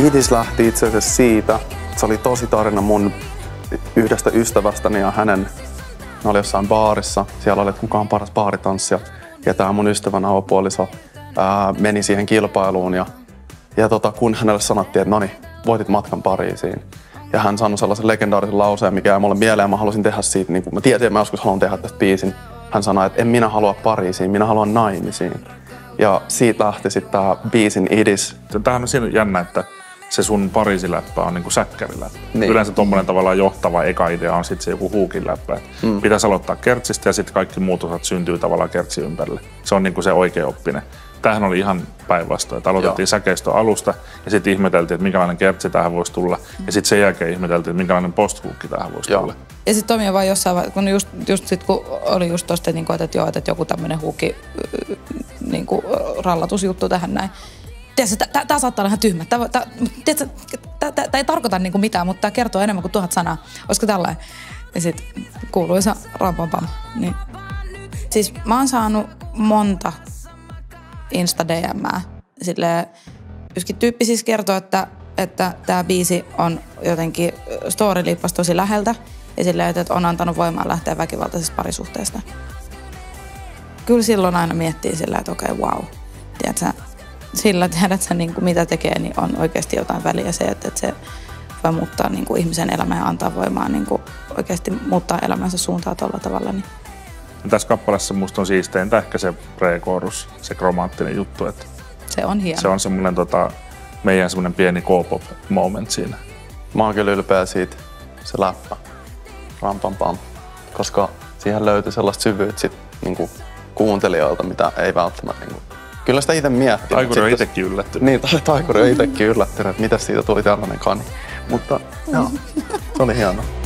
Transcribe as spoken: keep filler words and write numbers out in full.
Idis lähti itse asiassa siitä, se oli tosi tarina mun yhdestä ystävästäni ja hänen, ne oli jossain baarissa, siellä oli, että kuka on paras baaritanssija. Ja tää mun ystävän avopuoliso ää, meni siihen kilpailuun ja, ja tota, kun hänelle sanottiin, että noni, voitit matkan Pariisiin. Ja hän sanoi sellaisen legendaarisen lauseen, mikä jäi mulle mieleen, mä halusin tehdä siitä, niin kuin mä tiesin, että mä joskus haluan tehdä tästä biisin. Hän sanoi, että en minä halua Pariisiin, minä haluan naimisiin. Ja siitä lähti sitten tää biisin Idis. Tämähän on siinä jännä, että se sun Pariisi-läppä on niinku säkkäriläppä. Niin. Yleensä tommonen tavallaan johtava eka idea on sitten se joku huukin läppä. Mm. Pitäisi aloittaa kertsistä ja sitten kaikki muut osat syntyy tavallaan kertsi ympärille. Se on niinku se oikea oppinen. Tämähän oli ihan päinvastoin, että aloitettiin säkeistön alusta ja sitten ihmeteltiin, että minkälainen kertsi tähän voisi tulla. Ja sitten sen jälkeen ihmeteltiin, että minkälainen posthuukki tähän voisi tulla. Ja sitten Tomi vaan jossain vaiheessa, kun just, just sit, kun oli just tosta, että, että, joo, että joku tämmöinen huukki niin rallatusjuttu tähän näin. Tiedätkö, tää saattaa olla ihan tyhmä. Tämä ei tarkoita niinku mitään, mutta tämä kertoo enemmän kuin tuhat sanaa. Olisiko tällainen? Ja sitten kuuluisa rampampam. Niin. Siis mä oon saanut monta Insta-D M:ää. Silleen, yksikin tyyppi siis kertoo, että että tämä biisi on jotenkin story liippasi tosi läheltä. Ja silleen, että on antanut voimaa lähteä väkivaltaisesta parisuhteesta. Kyllä silloin aina miettii sillä, että okei, okay, wow. Tiedätkö, sillä tiedät sä, niin kuin mitä tekee, niin on oikeasti jotain väliä se, että, että se voi muuttaa niin kuin ihmisen elämää ja antaa voimaa niin kuin oikeasti muuttaa elämänsä suuntaa tuolla tavalla. Niin. Tässä kappaleessa musta on siisteintä ehkä se pre-chorus, se romanttinen juttu. Että se on hieno. Se on semmoinen tota, meidän semmoinen pieni K-pop moment siinä. Mä oon kyllä ylpeä siitä, se läppä, rampampam, koska siihen löytyi sellaista syvyyttä sit, niin kuin kuuntelijoilta, mitä ei välttämättä niin kuin. Kyllä sitä itse miettii. Taikuri on itsekin yllättynyt. Niin, Taikuri on itsekin yllättynyt, että mitä siitä tuli tällainen kani. Mutta joo, se oli hieno.